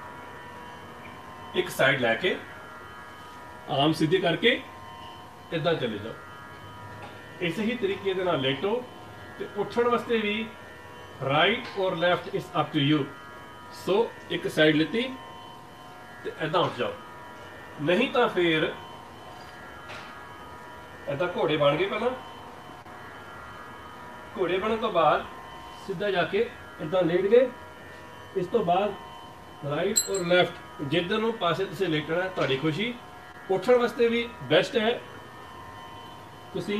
ਇੱਕ ਸਾਈਡ ਲੈ ਕੇ ਆਰਮ ਸਿੱਧੇ ਕਰਕੇ ਇਦਾਂ ਚਲੇ ਜਾਓ, ਇਸੇ ਹੀ ਤਰੀਕੇ ਦੇ ਨਾਲ ਲੇਟੋ। ਤੇ ਉੱਠਣ ਵਾਸਤੇ ਵੀ right or left is up to you. So ਇੱਕ ਸਾਈਡ ਲਿੱਤੀ ਤੇ ਇਦਾਂ ਉੱਠ ਜਾਓ, ਨਹੀਂ ਤਾਂ ਫਿਰ ਇਦਾਂ ਘੋੜੇ ਬਣ ਗਏ। ਪਹਿਲਾਂ ਘੋੜੇ ਬਣਨ ਤੋਂ ਬਾਅਦ ਸਿੱਧਾ ਜਾ ਕੇ ਇਦਾਂ ਲੇਟ ਗਏ। ਇਸ ਤੋਂ ਬਾਅਦ ਰਾਈਟ ਔਰ ਲੈਫਟ, ਜਿੱਧਰ ਨੂੰ ਪਾਸੇ ਤੁਸੀਂ ਲੇਟਣਾ ਤੁਹਾਡੀ ਖੁਸ਼ੀ। ਉੱਠਣ ਵਾਸਤੇ ਵੀ ਬੈਸਟ ਹੈ ਤੁਸੀਂ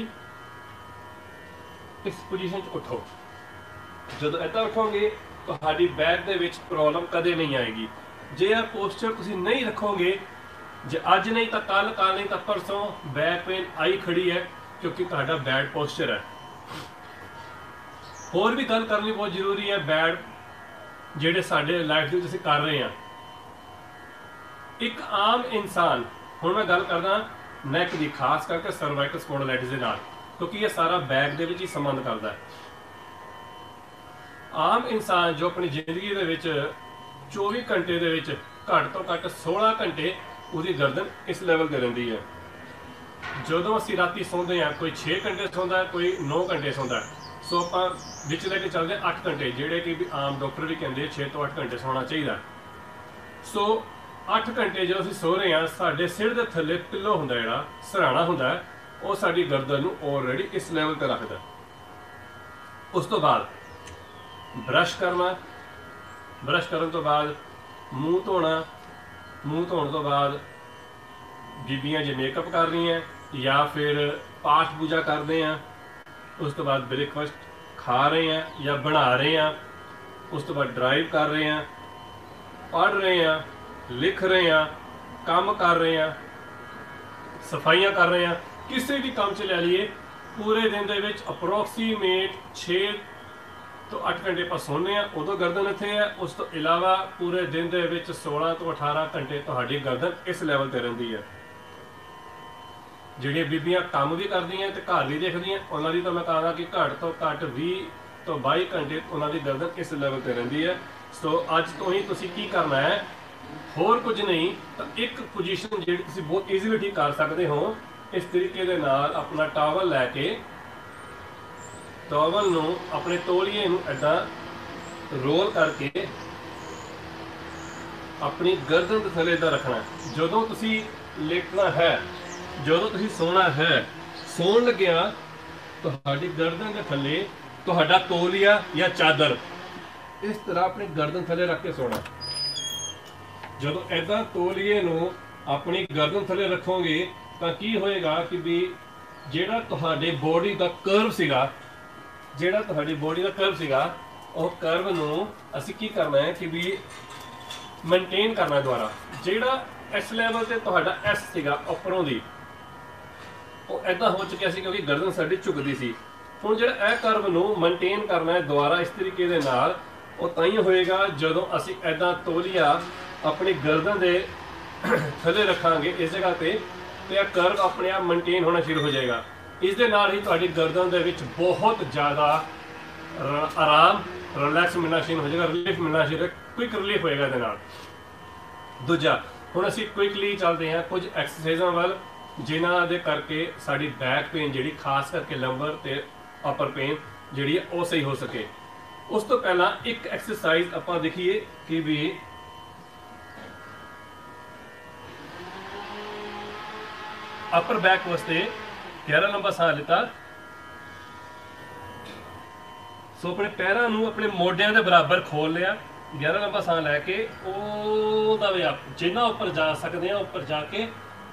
ਇਸ ਪੋਜੀਸ਼ਨ 'ਚ ਉੱਠੋ। ਜਦੋਂ ਇੱਦਾਂ ਉੱਠੋਗੇ ਤੁਹਾਡੀ ਬੈਕ ਦੇ ਵਿੱਚ ਪ੍ਰੋਬਲਮ ਕਦੇ ਨਹੀਂ ਆਏਗੀ। ਜੇ ਇਹ ਪੋਸਚਰ ਤੁਸੀਂ ਨਹੀਂ ਰੱਖੋਗੇ, ਜੇ ਅੱਜ ਨਹੀਂ ਤਾਂ ਕੱਲ, ਕੱਲ ਨਹੀਂ ਤਾਂ ਪਰਸੋਂ ਬੈਕ ਪੇਨ ਆਈ ਖੜੀ ਹੈ, ਕਿਉਂਕਿ ਤੁਹਾਡਾ ਬੈਡ ਪੋਸਚਰ ਹੈ। ਹੋਰ ਵੀ ਗੱਲ ਕਰਨੀ ਬਹੁਤ ਜ਼ਰੂਰੀ ਹੈ, ਬੈਡ ਜਿਹੜੇ ਸਾਡੇ ਲਾਈਫ ਦੇ ਵਿੱਚ ਅਸੀਂ ਕਰ ਰਹੇ ਹਾਂ। ਇੱਕ ਆਮ ਇਨਸਾਨ, ਹੁਣ ਮੈਂ ਗੱਲ ਕਰਦਾ ਨੈਕ ਦੀ, ਖਾਸ ਕਰਕੇ ਸਰਵਾਈਕਲ ਸਪੌਂਡਲਾਈਟਿਸ ਦੇ ਨਾਲ, ਕਿਉਂਕਿ ਇਹ ਸਾਰਾ ਬੈਕ ਦੇ ਵਿੱਚ ਹੀ ਸੰਬੰਧ ਕਰਦਾ ਹੈ। ਆਮ ਇਨਸਾਨ ਜੋ ਆਪਣੀ ਜ਼ਿੰਦਗੀ ਦੇ ਵਿੱਚ ਚੌਵੀ ਘੰਟੇ ਦੇ ਵਿੱਚ ਘੱਟ ਤੋਂ ਘੱਟ ਸੋਲਾਂ ਘੰਟੇ ਉਹਦੀ ਗਰਦਨ ਇਸ ਲੈਵਲ ਤੇ ਰਹਿੰਦੀ ਹੈ। ਜਦੋਂ ਅਸੀਂ ਰਾਤੀ ਸੌਂਦੇ ਹਾਂ, ਕੋਈ ਛੇ ਘੰਟੇ ਸੌਂਦਾ, ਕੋਈ ਨੌ ਘੰਟੇ ਸੌਂਦਾ। ਸੋ ਆਪਾਂ ਵਿੱਚ ਲੈ ਕੇ ਚੱਲਦੇ ਹਾਂ ਅੱਠ ਘੰਟੇ, ਜਿਹੜੇ ਕਿ ਵੀ ਆਮ ਡਾਕਟਰ ਵੀ ਕਹਿੰਦੇ ਛੇ ਤੋਂ ਅੱਠ ਘੰਟੇ ਸੌਣਾ ਚਾਹੀਦਾ। ਸੋ ਅੱਠ ਘੰਟੇ ਜਦੋਂ ਅਸੀਂ ਸੋ ਰਹੇ ਹਾਂ, ਸਾਡੇ ਸਿਰ ਦੇ ਥੱਲੇ ਪਿੱਲੋ ਹੁੰਦਾ, ਜਿਹੜਾ ਸਰਾਣਾ ਹੁੰਦਾ, ਉਹ ਸਾਡੀ ਗਰਦਨ ਨੂੰ ਆਲਰੇਡੀ ਇਸ ਲੈਵਲ ਤੇ ਰੱਖਦਾ। ਉਸ ਤੋਂ ਬਾਅਦ ਬ੍ਰਸ਼ ਕਰਨਾ, ਬ੍ਰਸ਼ ਕਰਨ ਤੋਂ ਬਾਅਦ ਮੂੰਹ ਧੋਣਾ, ਮੂੰਹ ਧੋਣ ਤੋਂ ਬਾਅਦ बीबियां जो मेकअप कर रही हैं या फिर पाठ पूजा करते हैं, उस तो बाद ब्रेकफास्ट खा रहे हैं या बना रहे हैं, उस तो बाद ड्राइव कर रहे हैं, पढ़ रहे हैं, लिख रहे हैं, काम कर रहे हैं, सफाइयां कर रहे हैं, किसी भी काम च ले लिए, पूरे दिन दे विच अप्रोक्सीमेट छे तो अठ घंटे ਆਪਾਂ ਸੌਂਦੇ ਆ, ਉਦੋਂ ਗਰਦਨ ਇੱਥੇ ਹੈ। ਉਸ ਤੋਂ ਇਲਾਵਾ ਪੂਰੇ ਦਿਨ ਦੇ ਵਿੱਚ सोलह ਤੋਂ अठारह ਘੰਟੇ ਤੁਹਾਡੀ ਗਰਦਨ ਇਸ ਲੈਵਲ ਤੇ ਰਹਿੰਦੀ ਹੈ। ਜਿਹੜੀਆਂ ਬੀਬੀਆਂ ਕੰਮ ਵੀ ਕਰਦੀਆਂ ਤੇ ਘਰ ਵੀ ਦੇਖਦੀਆਂ, ਉਹਨਾਂ ਦੀ ਤਾਂ ਮੈਂ ਕਹਾਂਗਾ ਕਿ ਘੱਟ ਤੋਂ ਘੱਟ ਵੀਹ ਤੋਂ ਬਾਈ ਘੰਟੇ ਉਹਨਾਂ ਦੀ ਗਰਦਨ ਇਸ ਲੈਵਲ ਤੇ ਰਹਿੰਦੀ ਹੈ। ਸੋ ਅੱਜ ਤੋਂ ਹੀ ਤੁਸੀਂ ਕੀ ਕਰਨਾ ਹੈ, ਹੋਰ ਕੁਝ ਨਹੀਂ ਤਾਂ ਇੱਕ ਪੋਜੀਸ਼ਨ ਜਿਹੜੀ ਤੁਸੀਂ ਬਹੁਤ ਈਜ਼ੀਲੀ ਠੀਕ ਕਰ ਸਕਦੇ ਹੋ, ਇਸ ਤਰੀਕੇ ਦੇ ਨਾਲ ਆਪਣਾ ਟਾਵਲ ਲੈ ਕੇ ਟਾਵਲ ਨੂੰ ਆਪਣੇ ਤੋਲੀਏ ਨੂੰ ਇੱਦਾਂ ਰੋਲ ਕਰਕੇ ਆਪਣੀ ਗਰਦਨ ਦੇ ਥੱਲੇ ਇੱਦਾਂ ਰੱਖਣਾ। ਜਦੋਂ ਤੁਸੀਂ ਲੇਟਣਾ ਹੈ, ਜਦੋਂ ਤੁਸੀਂ ਸੌਣਾ ਹੈ, ਸੌਣ ਲੱਗਿਆ ਤੁਹਾਡੀ ਗਰਦਨ ਦੇ ਥੱਲੇ ਤੁਹਾਡਾ ਤੋਲੀਆ ਜਾਂ ਚਾਦਰ ਇਸ ਤਰ੍ਹਾਂ ਆਪਣੀ ਗਰਦਨ ਥੱਲੇ ਰੱਖ ਕੇ ਸੌਣਾ। ਜਦੋਂ ਇੱਦਾਂ ਤੋਲੀਏ ਨੂੰ ਆਪਣੀ ਗਰਦਨ ਥੱਲੇ ਰੱਖੋਗੇ ਤਾਂ ਕੀ ਹੋਏਗਾ ਕਿ ਵੀ ਜਿਹੜਾ ਤੁਹਾਡੇ ਬੋਡੀ ਦਾ ਕਰਵ ਸੀਗਾ ਜਿਹੜਾ ਤੁਹਾਡੀ ਬੋਡੀ ਦਾ ਕਰਵ ਸੀਗਾ ਉਹ ਕਰਵ ਨੂੰ ਅਸੀਂ ਕੀ ਕਰਨਾ ਹੈ ਕਿ ਵੀ ਮੇਨਟੇਨ ਕਰਨਾ ਦੁਆਰਾ। ਜਿਹੜਾ ਇਸ ਲੈਵਲ ਤੇ ਤੁਹਾਡਾ ਐਸ ਸੀਗਾ ਉੱਪਰੋਂ ਦੀ ਉਹ ਐਦਾਂ ਹੋ ਚੁੱਕਿਆ ਸੀ ਕਿਉਂਕਿ ਗਰਦਨ ਸਾਡੀ ਝੁਕਦੀ ਸੀ। ਹੁਣ ਜਿਹੜਾ ਇਹ ਕਰਵ ਨੂੰ ਮੇਨਟੇਨ ਕਰਨਾ ਹੈ ਦੁਆਰਾ ਇਸ ਤਰੀਕੇ ਦੇ ਨਾਲ, ਉਹ ਤਾਂ ਹੀ ਹੋਏਗਾ ਜਦੋਂ ਅਸੀਂ ਐਦਾਂ ਤੋਲੀਆ ਆਪਣੀ ਗਰਦਨ ਦੇ ਥੱਲੇ ਰੱਖਾਂਗੇ ਇਸ ਜਗ੍ਹਾ ਤੇ, ਤੇ ਇਹ ਕਰਵ ਆਪਣੇ ਆਪ ਮੇਨਟੇਨ ਹੋਣਾ ਸ਼ੁਰੂ ਹੋ ਜਾਏਗਾ। ਇਸ ਦੇ ਨਾਲ ਹੀ ਤੁਹਾਡੀ ਗਰਦਨ ਦੇ ਵਿੱਚ ਬਹੁਤ ਜ਼ਿਆਦਾ ਆਰਾਮ ਰਿਲੈਕਸ ਮਿਲਣਾ ਸ਼ੁਰੂ ਹੋ ਜਾਏਗਾ, ਰਿਲੀਫ ਮਿਲਣਾ ਸ਼ੁਰੂ, ਕੁਇਕ ਰਿਲੀਫ ਹੋਏਗਾ ਇਹਦੇ ਨਾਲ। ਦੂਜਾ, ਹੁਣ ਅਸੀਂ ਕੁਇਕਲੀ ਚੱਲਦੇ ਹਾਂ ਕੁਝ ਐਕਸਰਸਾਈਜ਼ਾਂ ਵੱਲ ਜਿਨ੍ਹਾਂ ਦੇ ਕਰਕੇ ਸਾਡੀ ਬੈਕ ਪੇਨ ਜਿਹੜੀ ਖਾਸ ਕਰਕੇ ਲੰਬਰ ਤੇ ਅਪਰ ਪੇਨ ਜਿਹੜੀ ਉਹ ਸਹੀ ਹੋ ਸਕੇ। ਉਸ ਤੋਂ ਪਹਿਲਾਂ ਇੱਕ ਐਕਸਰਸਾਈਜ਼ ਆਪਾਂ ਦੇਖੀਏ ਕਿ ਵੀ ਅਪਰ ਬੈਕ ਵਾਸਤੇ ਗਹਿਰਾ ਲੰਬਾ ਸਾਹ ਲਿੱਤਾ। ਸੋ ਆਪਣੇ ਪੈਰਾਂ ਨੂੰ ਆਪਣੇ ਮੋਢਿਆਂ ਦੇ ਬਰਾਬਰ ਖੋਲ ਲਿਆ, ਗਹਿਰਾ ਲੰਬਾ ਸਾਹ ਲੈ ਕੇ ਉਹ ਦਾ ਵੇ ਆਪ ਜਿੰਨਾ ਉੱਪਰ ਜਾ ਸਕਦੇ ਆ ਉੱਪਰ ਜਾ ਕੇ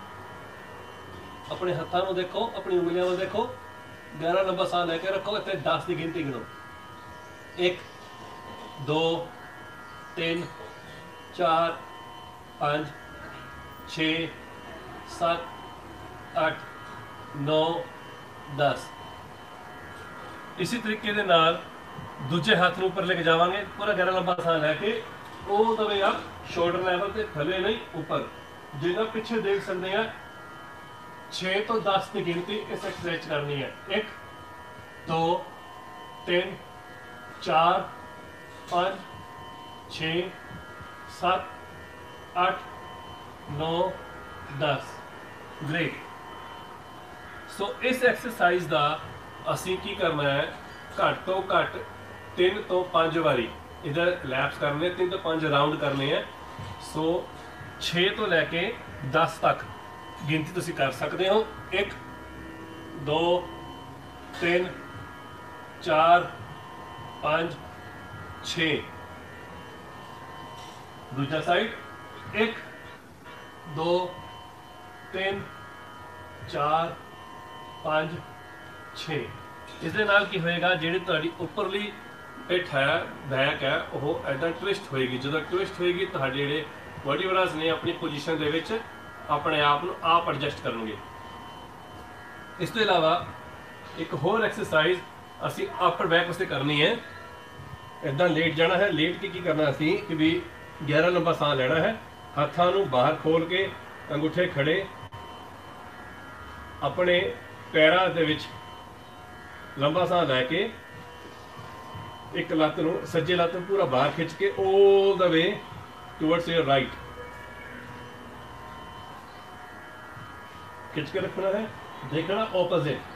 ਆਪਣੇ ਹੱਥਾਂ ਨੂੰ ਦੇਖੋ, ਆਪਣੀ ਉਂਗਲੀਆਂ ਨੂੰ ਦੇਖੋ, ਗਹਿਰਾ ਲੰਬਾ ਸਾਹ ਲੈ ਕੇ ਰੱਖੋ। ਇੱਥੇ ਦਸ ਦੀ ਗਿਣਤੀ ਗਿਣੋ, ਇੱਕ ਦੋ ਤਿੰਨ ਚਾਰ ਪੰਜ ਛੇ ਸੱਤ ਅੱਠ नौ दस। इसी तरीके के नाल दूजे हाथ में ऊपर लेके जावांगे, पूरा गहरा लंबा साह लैके ਉਹ ਦਵੇ ਆ ਸ਼ੋਲਡਰ ਲੈਵਲ ਤੇ ਥੱਲੇ ਨਹੀਂ ਉੱਪਰ, ਜਿੰਨਾ ਪਿੱਛੇ ਦੇਖ ਸਕਦੇ ਆ छे ਤੋਂ दस ਦੀ ਗਿਣਤੀ ਇਸ ਐਕਸਰਸਾਈਜ਼ ਕਰਨੀ ਹੈ। ਇੱਕ ਦੋ ਤਿੰਨ ਚਾਰ ਪੰਜ ਛੇ ਸੱਤ ਅੱਠ ਨੌ दस। ग्रेट। सो इस एक्सरसाइज का असी की करना है, घट तो घट तीन तो पाँच वारी इधर लैप्स करने, तीन तो पाँच राउंड करने हैं। सो छे तो लैके दस तक गिनती तुसी कर सकते हो। एक दो तीन चार पाँच छे। दूजा साइड एक दो तीन चार पाँच छे। इस दे नाल की होएगा जिहड़ी तुहाडी उपरली पिठ है, बैक है, वह ऐदा ट्विस्ट होएगी। जो ट्विस्ट होएगी तुहाडे जिहड़े बॉडी वर्ड्स ने अपनी पोजीशन दे विच अपने आप नूं आप एडजस्ट करनगे। इस तो इलावा एक होर एक्सरसाइज असी अपर बैक वास्ते करनी है। इदां लेट जाना है, लेट के की करना असी कि भी गहरा लंबा साह लेना है, हाथां नूं बाहर खोल के अंगूठे खड़े अपने पैरों के विच लंबा साह लैके एक लत्त नूं सज्जे लत्त नूं पूरा बाहर खिंच के all the way towards your right खिंच के रखना है। देखना ऑपोजिट,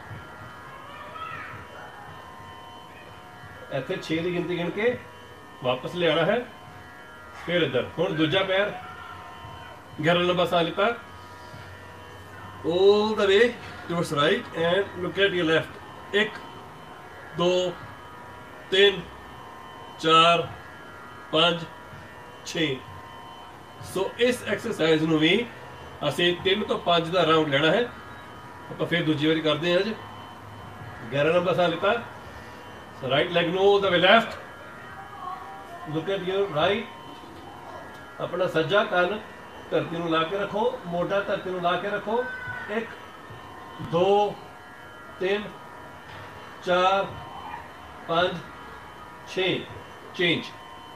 इत्थे छे की गिनती गिन के वापस ले आना है। फिर इधर हुण दूजा पैर गहरा लंबा Sah लिता all the way towards right and look at your left। एक दो तीन चार पाँच छे। सो इस एक्सरसाइज नूं भी ਅਸੀਂ तीन तो पाँच ਦਾ ਰਾਉਂਡ ਲੈਣਾ ਹੈ। ਆਪਾਂ ਫਿਰ ਦੂਜੀ ਵਾਰੀ ਕਰਦੇ ਹਾਂ ਅੱਜ। ग्यारह नंबर सां लिता। So right leg no all the way left. Look at your right. अपना सज्जा ਕੰਨ ਧਰਤੀ ਨੂੰ ਲਾ ਕੇ ਰੱਖੋ, ਮੋਢਾ ਧਰਤੀ ਨੂੰ ਲਾ ਕੇ ਰੱਖੋ। एक दो तीन चार पाँच छः change.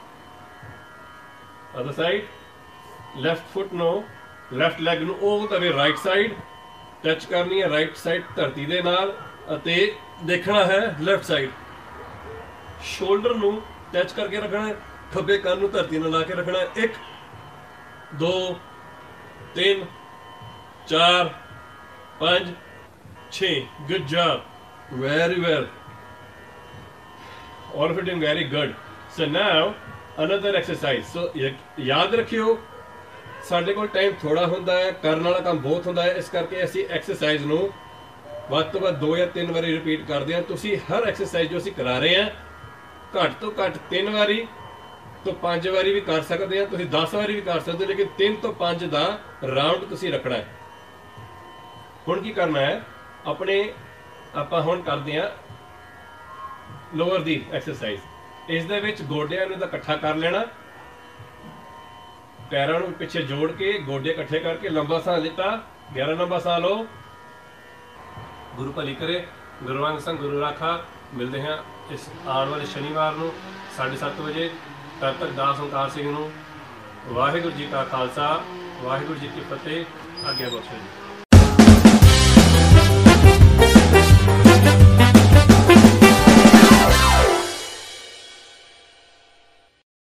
Other side, left foot no left leg ਨੂੰ all the way right side touch करनी है, राइट साइड धरती ਦੇ ਨਾਲ ਅਤੇ ਦੇਖਣਾ ਹੈ ਲੈਫਟ ਸਾਈਡ। ਸ਼ੋਲਡਰ ਨੂੰ ਟੱਚ ਕਰਕੇ ਰੱਖਣਾ ਹੈ, ਖੱਬੇ ਕੰਨ ਨੂੰ ਧਰਤੀ ਨਾਲ ਲਾ ਕੇ ਰੱਖਣਾ ਹੈ। एक दो तीन चार पाँच छः। Good job, very well, all of it doing very good. So now another exercise. So याद रखियो ਸਾਡੇ ਕੋਲ ਟਾਈਮ ਥੋੜਾ ਹੁੰਦਾ ਹੈ, ਕਰਨ ਵਾਲਾ ਕੰਮ ਬਹੁਤ ਹੁੰਦਾ ਹੈ, ਇਸ ਕਰਕੇ ਅਸੀਂ ਐਕਸਰਸਾਈਜ਼ ਨੂੰ ਵੱਧ ਤੋਂ ਵੱਧ ਦੋ ਜਾਂ ਤਿੰਨ ਵਾਰੀ ਰਿਪੀਟ ਕਰਦੇ ਹਾਂ। ਤੁਸੀਂ ਹਰ ਐਕਸਰਸਾਈਜ਼ ਜੋ ਅਸੀਂ ਕਰਾ ਰਹੇ ਹਾਂ ਘੱਟ ਤੋਂ ਘੱਟ ਤਿੰਨ ਵਾਰੀ ਤੋਂ ਪੰਜ ਵਾਰੀ ਵੀ ਕਰ ਸਕਦੇ ਹਾਂ, ਤੁਸੀਂ ਦਸ ਵਾਰੀ ਵੀ ਕਰ ਸਕਦੇ ਹੋ, ਲੇਕਿਨ ਤਿੰਨ ਤੋਂ ਪੰਜ ਦਾ ਰਾਉਂਡ ਤੁਸੀਂ ਰੱਖਣਾ ਹੈ। ਹੁਣ ਕੀ ਕਰਨਾ ਹੈ, ਆਪਣੇ ਆਪਾਂ ਹੁਣ ਕਰਦੇ ਹਾਂ ਲੋਅਰ ਦੀ ਐਕਸਰਸਾਈਜ਼। ਇਸ ਦੇ ਵਿੱਚ ਗੋਡਿਆਂ ਨੂੰ ਤਾਂ ਇਕੱਠਾ ਕਰ ਲੈਣਾ, पैरों को पीछे जोड़ के गोडे इकट्ठे करके लंबा सांस लेता। ग्यारह लंबा सांस लो। गुरु भली करे, गुरुवांग संग गुरु राखा। मिलते हैं इस आने वाले शनिवार को साढ़े सत्त बजे। तब तक दास ओंकार सिंह नूं वाहिगुरू जी का खालसा, वाहिगुरू जी की फतेह। आज्ञा बख्शो जी।